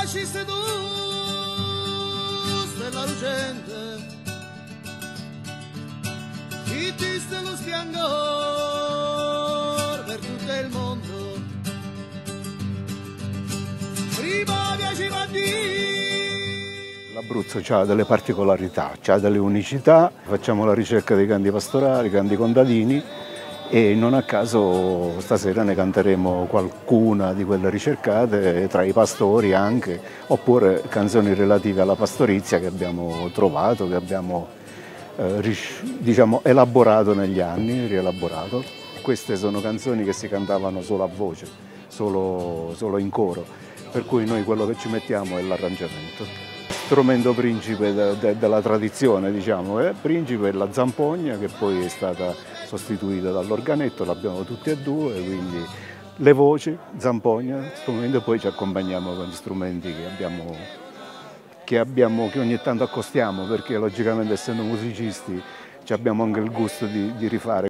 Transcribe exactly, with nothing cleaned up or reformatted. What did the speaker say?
nasciste tu, stella lucente, fittiste lo splendor per tutto il mondo. Prima piaceva a Dio. L'Abruzzo ha delle particolarità, ha delle unicità, facciamo la ricerca dei canti pastorali, canti contadini e non a caso stasera ne canteremo qualcuna di quelle ricercate tra i pastori anche, oppure canzoni relative alla pastorizia che abbiamo trovato, che abbiamo eh, diciamo, elaborato negli anni, rielaborato. Queste sono canzoni che si cantavano solo a voce, solo, solo in coro, per cui noi quello che ci mettiamo è l'arrangiamento. Strumento principe de, de, della tradizione, diciamo, è principe la zampogna, che poi è stata sostituita dall'organetto, l'abbiamo tutti e due, quindi le voci, zampogna, strumento, e poi ci accompagniamo con gli strumenti che abbiamo, che abbiamo, che ogni tanto accostiamo, perché logicamente essendo musicisti abbiamo anche il gusto di, di rifare